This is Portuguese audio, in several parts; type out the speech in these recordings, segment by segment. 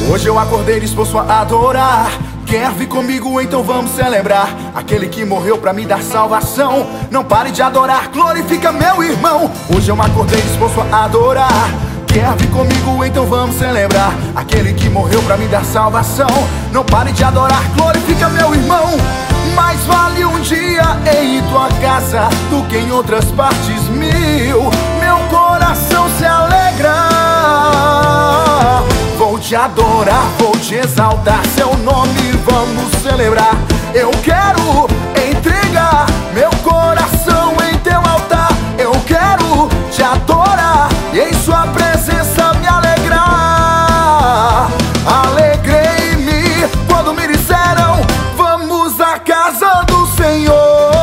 Hoje eu acordei disposto a adorar. Quer vir comigo? Então vamos celebrar aquele que morreu pra me dar salvação. Não pare de adorar, glorifica meu irmão. Hoje eu acordei disposto a adorar. Quer vir comigo? Então vamos celebrar aquele que morreu pra me dar salvação. Não pare de adorar, glorifica meu irmão. Mais vale um dia em tua casa do que em outras partes mil. Meu coração se alegra. Vou te adorar, vou te exaltar, seu nome vamos celebrar. Eu quero entregar meu coração em teu altar. Eu quero te adorar e em sua presença me alegrar. Alegrei-me quando me disseram: vamos à casa do Senhor.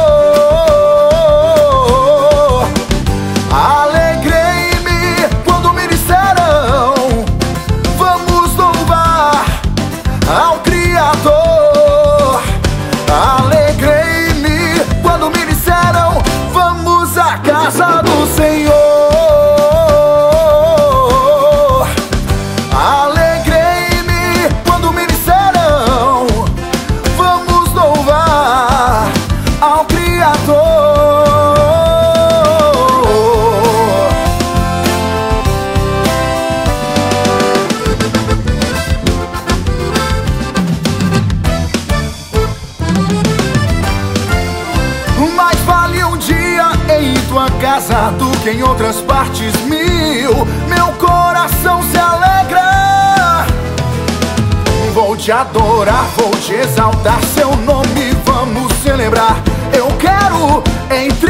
Alegrei-me quando me disseram: vamos louvar ao Criador. Alegrei-me quando me disseram: vamos à casa do Senhor. Alegrei-me quando me disseram: vamos louvar ao Criador. Mais vale um dia em tua casa do que em outras partes mil. Meu coração se alegra. Vou te adorar, vou te exaltar, seu nome vamos celebrar. Eu quero entre